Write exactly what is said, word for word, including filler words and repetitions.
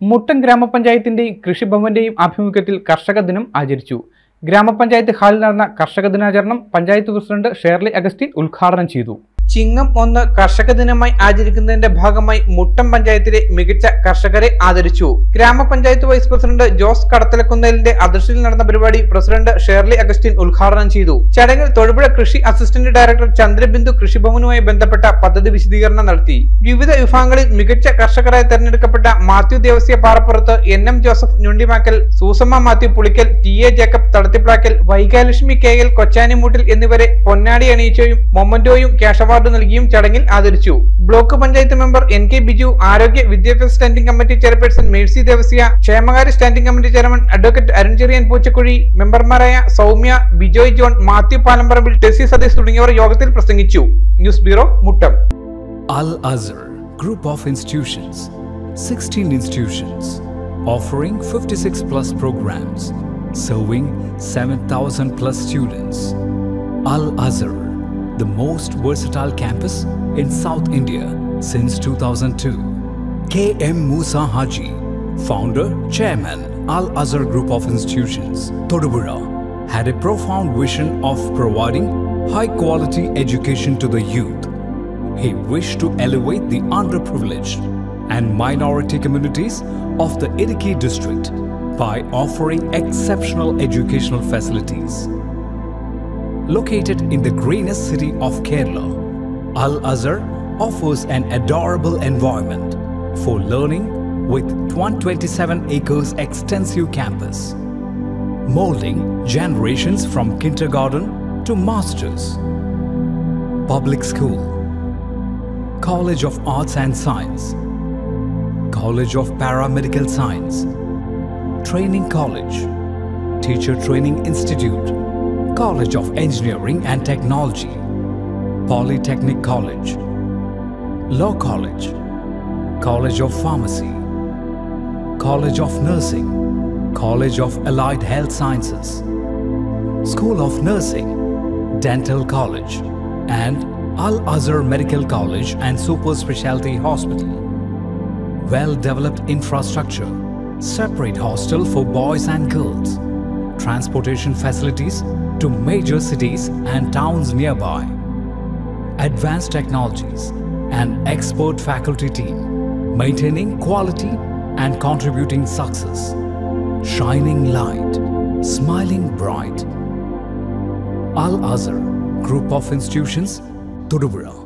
മുട്ടം ഗ്രാമപഞ്ചായത്തിന്റെയും കൃഷിഭവന്റെയും ആഭിമുഖ്യത്തിൽ കർഷക ദിനം ആചരിച്ചു. ഗ്രാമപഞ്ചായത്ത് ഹാളിൽ നടന്ന കർഷക ദിനാചരണം പഞ്ചായത്ത് പ്രസിഡന്റ് ഷേർലി അഗസ്റ്റിൻ ഉദ്ഘാടനം ചെയ്തു. ചിങ്ങം ഒന്ന് കർഷക ദിനമായി ആചരിക്കുന്നതിന്റെ ഭാഗമായി മുട്ടം പഞ്ചായത്തിലെ മികച്ച കർഷകരെ ആദരിച്ചു. ഗ്രാമപഞ്ചായത്ത് വൈസ് പ്രസിഡന്റ് ജോസ് കടത്തലക്കുന്നേലിന്റെ അധ്യക്ഷതയിൽ നടന്ന പരിപാടി പ്രസിഡന്റ് ഷേർലി അഗസ്റ്റിൻ ഉദ്ഘാടനം ചെയ്തു. ചടങ്ങിൽ തൊടുപുഴ കൃഷി അസിസ്റ്റന്റ് ഡയറക്ടർ ചന്ദ്രബിന്ദു കൃഷിഭവനുമായി ബന്ധപ്പെട്ട പദ്ധതി വിശദീകരണം നടത്തി. വിവിധ വിഭാഗങ്ങളിൽ മികച്ച കർഷകരായി തെരഞ്ഞെടുക്കപ്പെട്ട Mathew Devasya Parappurath, N M Joseph Njundimakkal, Susamma Mathew Pulickal, T A Jacob Thadathiplackal, Vaikalakshmi K L Kochanimoottil എന്നിവരെ പൊന്നാടി അണിയിച്ചയും മൊമന്റോയും ക്യാഷ് അവാർഡ് നൽകിയും ചടങ്ങിൽ ആദരിച്ചു. Block panchayat member N K Biju, ആരോഗ്യ വിദ്യാഭ്യാസ standing committee chairperson Mercy Devasya, ക്ഷേമകാര്യ standing committee chairman advocate Arun Cherian Poochakuzhi, മെമ്പർമാരായ സൗമ്യ, ബിജോയ് ജോൺ, മാത്യു പാലമ്പറമ്പിൽ, ടെസി സതീഷ് തുടങ്ങിയവർ യോഗത്തിൽ പ്രസംഗിച്ചു. News bureau, Muttam. Al Azhar Group of Institutions, sixteen institutions, offering fifty-six plus programs, serving seven thousand plus students. Al Azhar, the most versatile campus in South India since two thousand two. K M Musa Haji, founder, chairman, Al Azhar Group of Institutions, Todupuzha, had a profound vision of providing high-quality education to the youth. He wished to elevate the underprivileged and minority communities of the Idukki district by offering exceptional educational facilities. Located in the greenest city of Kerala, Al Azhar offers an adorable environment for learning with one hundred twenty-seven acres extensive campus, molding generations from kindergarten to masters. Public school, College of Arts and Science, College of Paramedical Science, Training College, Teacher Training Institute, College of Engineering and Technology, Polytechnic College, Law College, College of Pharmacy, College of Nursing, College of Allied Health Sciences, School of Nursing, Dental College, and Al Azhar Medical College and Super Specialty Hospital. Well-developed infrastructure, separate hostel for boys and girls, transportation facilities to major cities and towns nearby, advanced technologies, and expert faculty team, maintaining quality and contributing success, shining light, smiling bright. Al Azhar Group of Institutions, Todupuzha.